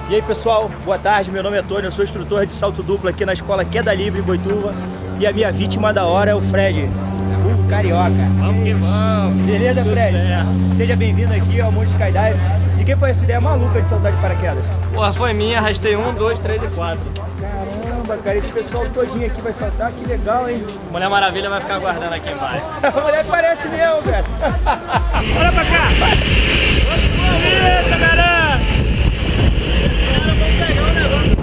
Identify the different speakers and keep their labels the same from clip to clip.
Speaker 1: E aí pessoal, boa tarde, meu nome é Tony, eu sou instrutor de salto duplo aqui na escola Queda Livre em Boituva. E a minha vítima da hora é o Fred, o carioca.
Speaker 2: Vamos que vamos!
Speaker 1: Beleza, Fred? Seja bem-vindo aqui ao Mundo Skydive. E quem foi essa ideia maluca de saltar de paraquedas?
Speaker 2: Porra, foi minha, arrastei 1, 2, 3 e 4.
Speaker 1: Caramba, cara, esse pessoal todinho aqui vai saltar, que legal, hein?
Speaker 2: Mulher Maravilha vai ficar aguardando aqui embaixo.
Speaker 1: A mulher parece mesmo, velho. Olha pra cá! Eita, galera! Vamos pegar o negócio.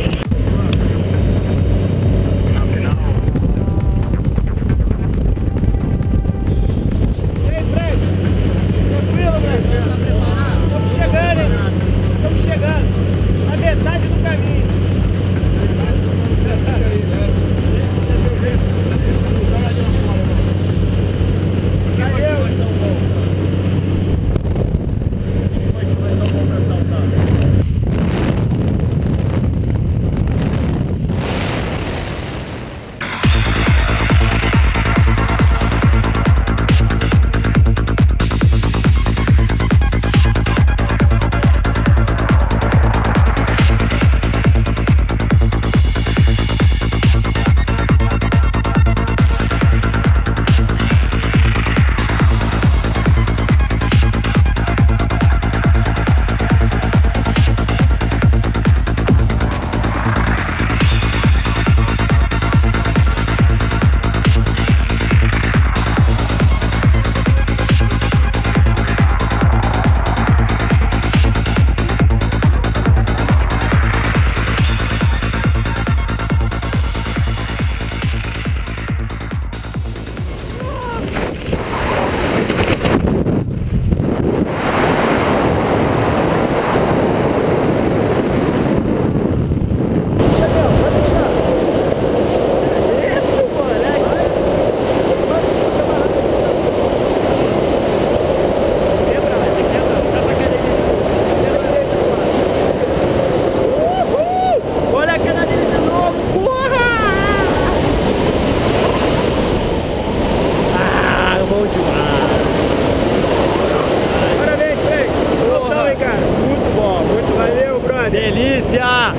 Speaker 1: E aí, Fred? Tranquilo, Fred? Tá preparado? Estamos chegando, hein? Estamos chegando. A metade do caminho.
Speaker 2: Delícia!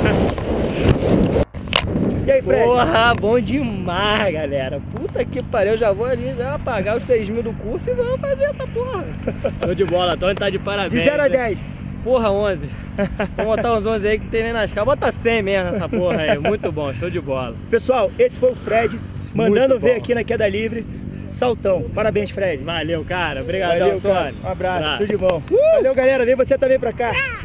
Speaker 1: E aí, Fred?
Speaker 2: Porra, bom demais, galera. Puta que pariu, eu já vou ali já pagar os 6 mil do curso e vamos fazer essa porra. Show de bola, Tony tá de parabéns.
Speaker 1: De 0 a 10.
Speaker 2: Porra, 11. Vamos botar uns 11 aí que tem nem nas casas. Bota 100 mesmo nessa porra aí. Muito bom, show de bola.
Speaker 1: Pessoal, esse foi o Fred, mandando ver aqui na Queda Livre. Saltão. Parabéns, Fred.
Speaker 2: Valeu, cara. Obrigado,
Speaker 1: Valeu,
Speaker 2: Tony.
Speaker 1: cara. Um abraço, tudo de bom. Valeu, galera. Vem você também pra cá.